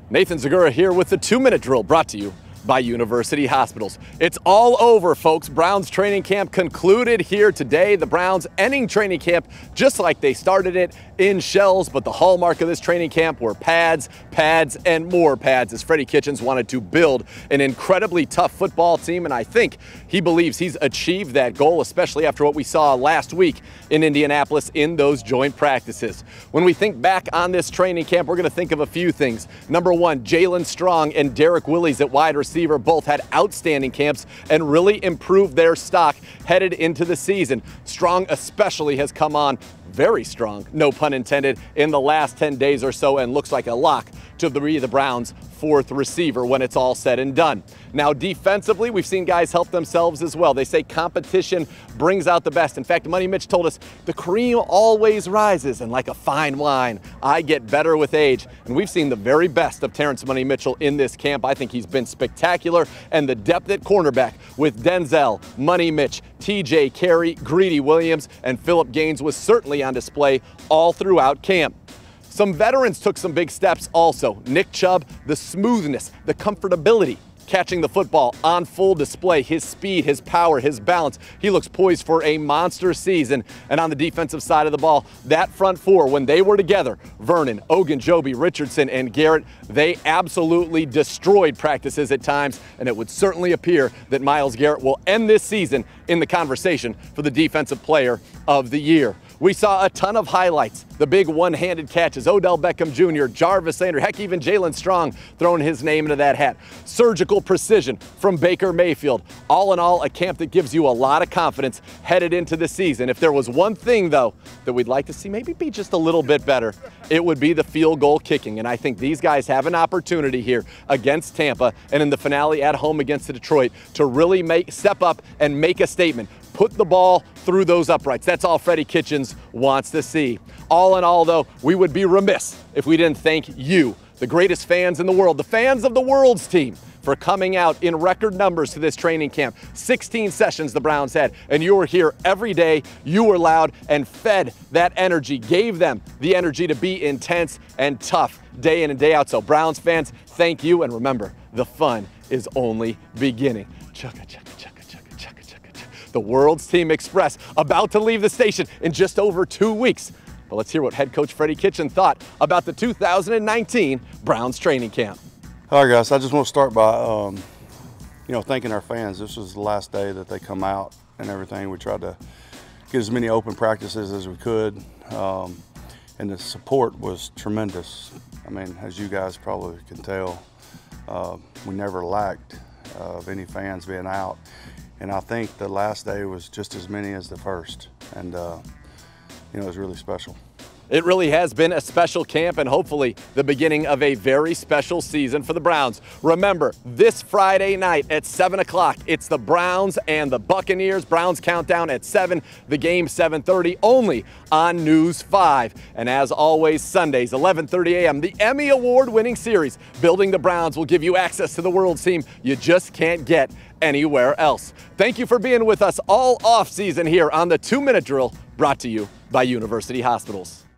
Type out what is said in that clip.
Nathan Zagura here with the 2-minute drill brought to you by University Hospitals. It's all over, folks. Browns training camp concluded here today. The Browns ending training camp just like they started it, in shells, but the hallmark of this training camp were pads, and more pads, as Freddie Kitchens wanted to build an incredibly tough football team, and I think he believes he's achieved that goal, especially after what we saw last week in Indianapolis in those joint practices. When we think back on this training camp, we're going to think of a few things. Number one, Jaelen Strong and Derek Willis at wide receiver both had outstanding camps and really improved their stock headed into the season. Strong especially has come on very strong, no pun intended, in the last 10 days or so and looks like a lock to be the Browns' fourth receiver when it's all said and done. Now defensively, we've seen guys help themselves as well. They say competition brings out the best. In fact, Money Mitch told us the cream always rises, and like a fine wine, I get better with age. And we've seen the very best of Terrence Money Mitchell in this camp. I think he's been spectacular, and the depth at cornerback with Denzel, Money Mitch, TJ Carey, Greedy Williams, and Philip Gaines was certainly on display all throughout camp. Some veterans took some big steps also. Nick Chubb, the smoothness, the comfortability, catching the football on full display, his speed, his power, his balance. He looks poised for a monster season. And on the defensive side of the ball, that front four, when they were together, Vernon, Ogunjobi, Richardson, and Garrett, they absolutely destroyed practices at times, and it would certainly appear that Myles Garrett will end this season in the conversation for the Defensive Player of the Year. We saw a ton of highlights. The big one-handed catches, Odell Beckham Jr., Jarvis Landry, heck, even Jaelen Strong throwing his name into that hat. Surgical precision from Baker Mayfield. All in all, a camp that gives you a lot of confidence headed into the season. If there was one thing, though, that we'd like to see maybe be just a little bit better, it would be the field goal kicking. And I think these guys have an opportunity here against Tampa and in the finale at home against Detroit to really step up and make a statement. Put the ball through those uprights. That's all Freddie Kitchens wants to see. All in all, though, we would be remiss if we didn't thank you, the greatest fans in the world, the fans of the world's team, for coming out in record numbers to this training camp. 16 sessions the Browns had, and you were here every day. You were loud and fed that energy, gave them the energy to be intense and tough day in and day out. So Browns fans, thank you, and remember, the fun is only beginning. Chugga, chugga, chugga. The World's Team Express about to leave the station in just over 2 weeks. But let's hear what head coach Freddie Kitchens thought about the 2019 Browns training camp. All right, guys, I just want to start by, thanking our fans. This was the last day that they come out and everything. We tried to get as many open practices as we could, and the support was tremendous. I mean, as you guys probably can tell, we never lacked of any fans being out. And I think the last day was just as many as the first. And, it was really special. It really has been a special camp and hopefully the beginning of a very special season for the Browns. Remember, this Friday night at 7 o'clock, it's the Browns and the Buccaneers. Browns countdown at 7, the game 7:30 only on News 5. And as always, Sundays, 11:30 a.m., the Emmy Award-winning series, Building the Browns, will give you access to the World's Team you just can't get anywhere else. Thank you for being with us all off season here on the 2-minute drill, brought to you by University Hospitals.